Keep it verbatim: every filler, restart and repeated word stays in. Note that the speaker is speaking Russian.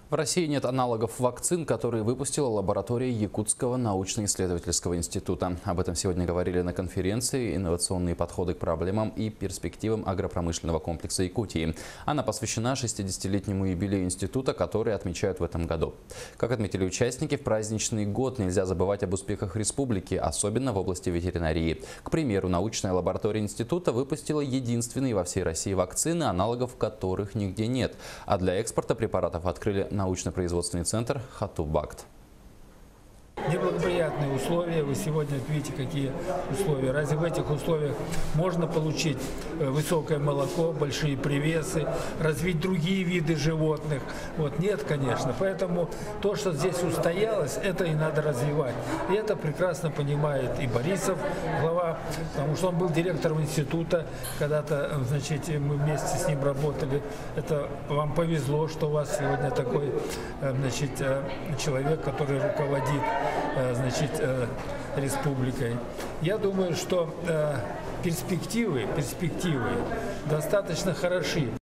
В России нет аналогов вакцин, которые выпустила лаборатория Якутского научно-исследовательского института. Об этом сегодня говорили на конференции «Инновационные подходы к проблемам и перспективам агропромышленного комплекса Якутии». Она посвящена шестидесятилетнему юбилею института, который отмечают в этом году. Как отметили участники, в праздничный год нельзя забывать об успехах республики, особенно в области ветеринарии. К примеру, научная лаборатория института выпустила единственные во всей России вакцины, аналогов которых нигде нет. А для экспорта препаратов открыли научно-производственный центр «Хатубакт». Неблагоприятные условия. Вы сегодня видите, какие условия. Разве в этих условиях можно получить высокое молоко, большие привесы, развить другие виды животных? Вот нет, конечно. Поэтому то, что здесь устоялось, это и надо развивать. И это прекрасно понимает и Борисов, глава, потому что он был директором института. Когда-то, значит, мы вместе с ним работали. Это вам повезло, что у вас сегодня такой, значит, человек, который руководит, значит, республикой. Я думаю, что перспективы, перспективы достаточно хороши.